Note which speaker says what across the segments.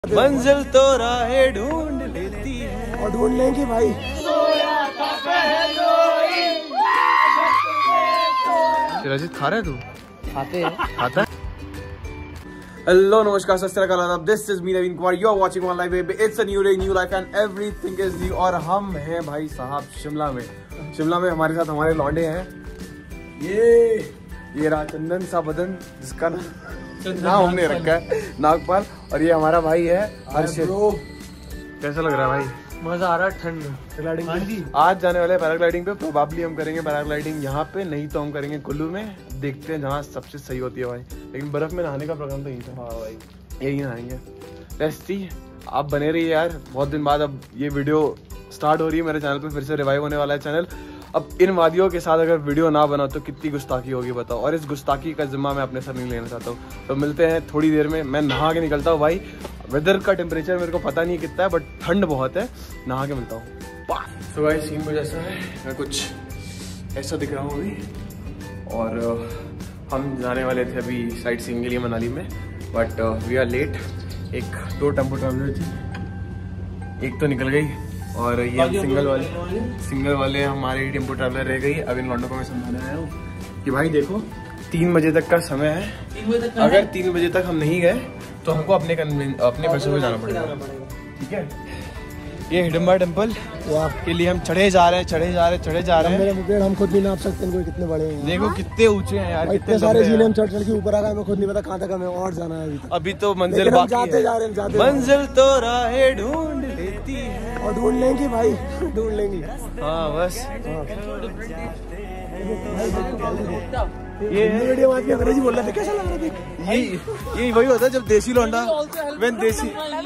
Speaker 1: मंजिल तो राहें ढूंढ लेती है
Speaker 2: और ढूंढ लेंगे भाई।
Speaker 1: रजित खा रहा है तू?
Speaker 2: खाते हैं।
Speaker 1: खाता है? हेलो नमस्कार सत श्री अकाल, this is me Naveen Kumar, you are watching one life baby, it's a new day new life and everything is new. और हम हैं भाई साहब शिमला में। शिमला में हमारे साथ हमारे लौंडे हैं। ये रहा चंदन सा बदन, जिसका नाम हमने रखा है नागपाल। और ये हमारा भाई है हर्षित। कैसा लग रहा है भाई?
Speaker 2: मजा आ रहा है। ठंड पैराग्लाइडिंग
Speaker 1: आज जाने वाले पैराग्लाइडिंग पे। प्रोबेबली हम करेंगे पैराग्लाइडिंग यहाँ पे, नहीं तो हम करेंगे कुल्लू में। देखते हैं जहाँ सबसे सही होती है भाई। लेकिन बर्फ में नहाने का प्रोग्राम तो यही था। हाँ भाई, यही नहाएंगे। टेस्टी आप बने रहिए यार। बहुत दिन बाद अब ये वीडियो स्टार्ट हो रही है मेरे चैनल पे, फिर से रिवाइव होने वाला है चैनल। अब इन वादियों के साथ अगर वीडियो ना बनाओ तो कितनी गुस्ताखी होगी बताओ। और इस गुस्ताखी का जिम्मा मैं अपने सर नहीं लेना चाहता हूँ। तो मिलते हैं थोड़ी देर में। मैं नहा के निकलता हूँ भाई। वेदर का टेम्परेचर मेरे को पता नहीं कितना है, बट ठंड बहुत है। नहा के मिलता हूँ। तो भाई सीन कुछ ऐसा है, मैं कुछ ऐसा दिख रहा हूँ अभी। और हम जाने वाले थे अभी साइट सीइंग के लिए मनाली में, बट वी आर लेट। दो टेम्पो ट्रैवलर थी, एक तो निकल गई और ये हम सिंगल वाले हमारे टेम्पो ट्रैवलर रह गई। अब इन लौंडों को मैं समझाने आया हूँ कि भाई देखो 3 बजे तक का समय है। अगर 3 बजे तक हम नहीं गए तो हमको अपने बसों में जाना पड़ेगा। ठीक है, ये हिडम्बा टेम्पल के लिए हम चढ़े जा रहे हैं।
Speaker 2: मेरे मुकेश हम खुद भी नाप सकते हैं कितने बड़े हैं।
Speaker 1: देखो कितने ऊंचे हैं यार,
Speaker 2: कितने सारे जीने हम चढ़ के ऊपर आ गए। हमें खुद नहीं पता कहाँ तक हमें और जाना है।
Speaker 1: अभी तो मंजिल बाकी है। मंजिल तो राहें ढूंढ लेती है
Speaker 2: और ढूंढ लेंगे भाई, ढूंढ लेंगे।
Speaker 1: हाँ बस
Speaker 2: ये वीडियो अंग्रेजी बोल रहा था, कैसा लग रहा था?
Speaker 1: यही वही होता है जब देसी लौंडा देसी।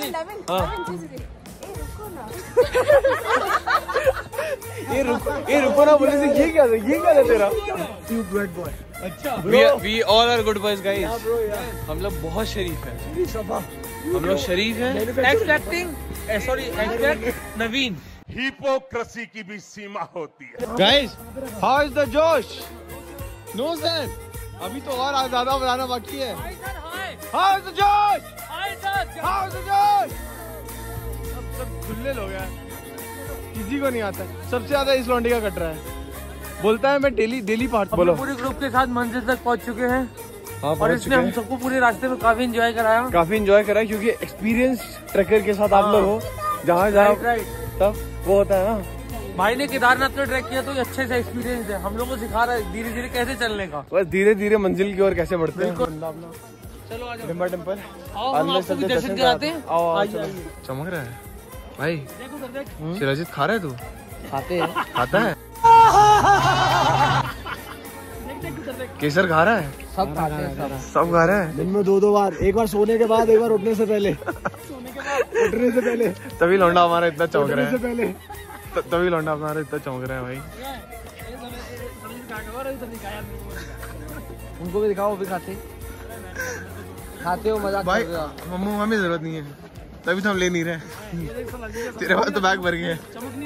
Speaker 1: ये रुको ना बोले से ये क्या था तेरा? अच्छा, we all are good boys guys। हम लोग बहुत शरीफ हैं। हम लोग शरीफ हैं। एक्सेप्ट नवीन।
Speaker 3: हिपोक्रेसी की भी सीमा होती है।
Speaker 1: गाइस, हाउ इज द जोश? नो सर, अभी तो और ज्यादा बनाना बाकी है। हाउ इज द जोश? हाउ इज द जोश? सब खुले लोग हैं, किसी को नहीं आता। सबसे ज्यादा इस लौंडे का कट रहा है। बोलता है मैं डेली पार्ट। बोलो।
Speaker 4: पूरे ग्रुप के साथ मंजिल तक पहुंच चुके हैं।
Speaker 1: हाँ,
Speaker 4: और इसने हम सबको पूरे रास्ते में काफी एंजॉय कराया।
Speaker 1: क्योंकि एक्सपीरियंस ट्रैकर के साथ आप लोग हो। जहाँ तब वो होता है ना।
Speaker 4: भाई ने केदारनाथ में ट्रैक किया तो अच्छे से एक्सपीरियंस है। हम लोग को सिखा रहा है धीरे धीरे कैसे चलने का।
Speaker 1: बस धीरे धीरे मंजिल की ओर कैसे बढ़ते हैं।
Speaker 4: चलो आ जाओ
Speaker 1: हिडम्बा टेम्पल
Speaker 4: आपको भी दर्शन कराते हैं।
Speaker 1: चमक रहा है भाई। रजित खा रहा है तू?
Speaker 2: खाते हैं।
Speaker 1: खाता है? केसर खा रहा है?
Speaker 2: सब खाते हैं।
Speaker 1: सब खा रहा है।
Speaker 2: दिन में 2 बार, एक बार सोने के बाद, एक बार उठने से पहले। उठने से पहले
Speaker 1: तभी लौंडा हमारा इतना चमक रहा है।
Speaker 2: पहले
Speaker 1: तभी लौंडा हमारा इतना चमक रहा है भाई।
Speaker 2: उनको भी दिखाओ, वो भी खाते हो। मजाक
Speaker 1: भाई मम्मू हमें जरूरत नहीं है, तभी तो हम ले नहीं रहे। तेरे पास तो बैग भर गए।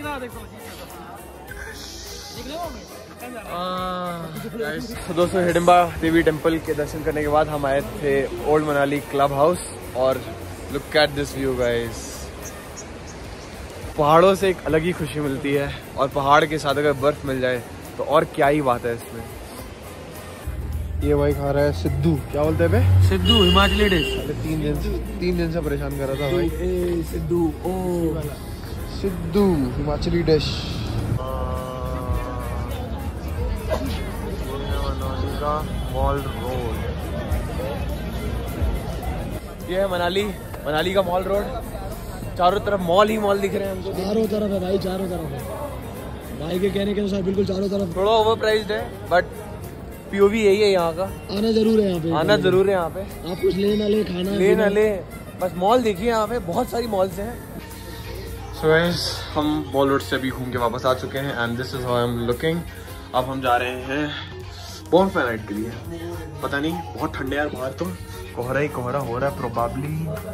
Speaker 1: तो दोस्तों हिडम्बा देवी टेम्पल के दर्शन करने के बाद हम आए थे ओल्ड मनाली क्लब हाउस। और look at this view guys. पहाड़ों से एक अलग ही खुशी मिलती है, और पहाड़ के साथ अगर बर्फ मिल जाए तो और क्या ही बात है इसमें। ये भाई खा रहा है सिद्धू। क्या बोलते हैं बे?
Speaker 4: सिद्धू हिमाचली डिश।
Speaker 1: 3 दिन से परेशान कर रहा था भाई। Siddu Himachali dish. Mall road, ये है मनाली का मॉल रोड। चारों तरफ मॉल ही मॉल दिख रहे हैं हमको।
Speaker 2: चारों तरफ है भाई, चारों तरफ है। भाई के कहने के अनुसार बिल्कुल चारों तरफ।
Speaker 1: थोड़ा ओवर प्राइस्ड है, बट पीओवी यही है यहाँ का।
Speaker 2: आना जरूर है यहाँ पे।
Speaker 1: आप
Speaker 2: कुछ ले ना ले,
Speaker 1: बस मॉल देखिए यहाँ पे, बहुत सारी मॉल्स हैं। सो गाइस, हम मॉल रोड से अभी घूम के वापस आ चुके हैं and this is how I am looking. अब हम जा रहे हैं बॉनफायर नाइट के लिए। पता नहीं, बहुत ठंडे यार बाहर तो। कोहरा ही कोहरा हो रहा है प्रोबेबली।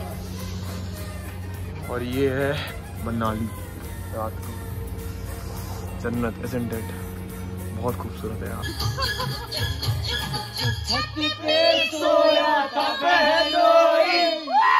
Speaker 1: और ये है मनाली रात को। जन्नत, isn't it? बहुत खूबसूरत है यार।
Speaker 5: छत पे सोया था बहनोई।